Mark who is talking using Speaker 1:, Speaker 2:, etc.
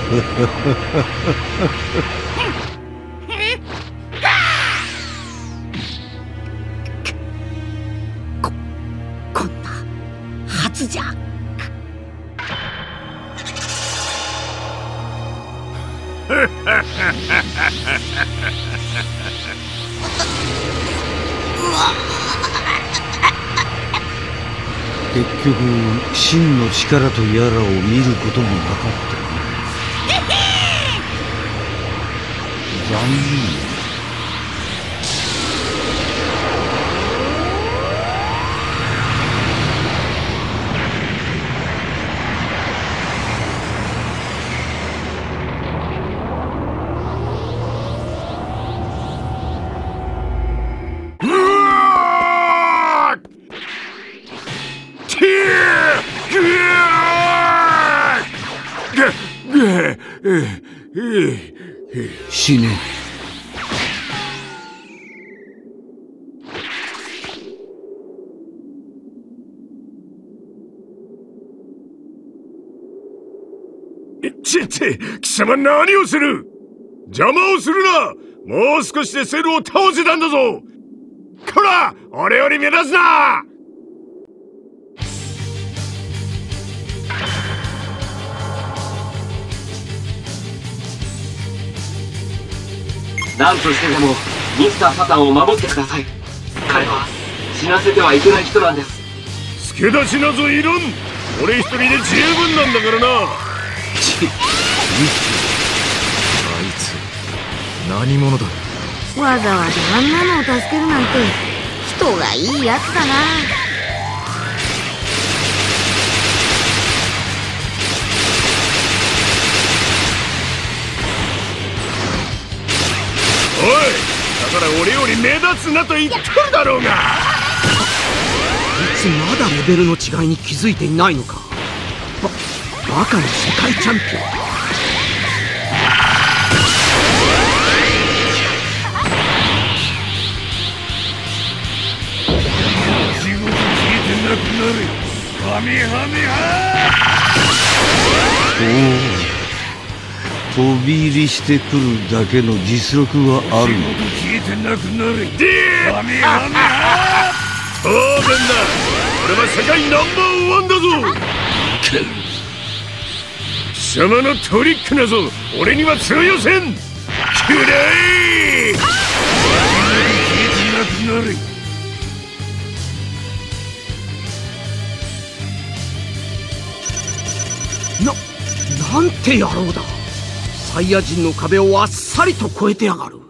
Speaker 1: こんなはずじゃ。
Speaker 2: 結局真の力とやらを見ることもなかった。残念。死ね。
Speaker 3: 貴様何をする？邪魔をするな。もう少しでセルを倒せたんだぞ。こら、俺より目立つな。
Speaker 4: 何としてでもミスター・サタンを守ってください。彼は死なせてはいけない人なんです。
Speaker 3: 助太刀などいらん。俺一人で十分なんだからな。
Speaker 5: あいつ何者だ。
Speaker 1: わざわざあんなのを助けるなんて人がいいやつだな。
Speaker 3: おい、だから俺より目立つなと言ってるだろうが。
Speaker 6: あいつまだレベルの違いに気づいていないのか。バカな世界チャンピオン。
Speaker 3: 仕事聞いてなくなる。ハミハミハ
Speaker 2: ー。飛び入りしてくるだけの実力はあるの。
Speaker 3: 仕事聞いてなくなる。ハミハミハ当然だ。俺は世界ナンバーワンだぞ。貴様のトリックなぞ俺には通用せん。くらえ。仕事聞いてなくなる。
Speaker 6: なんて野郎だ。サイヤ人の壁をあっさりと越えてやがる。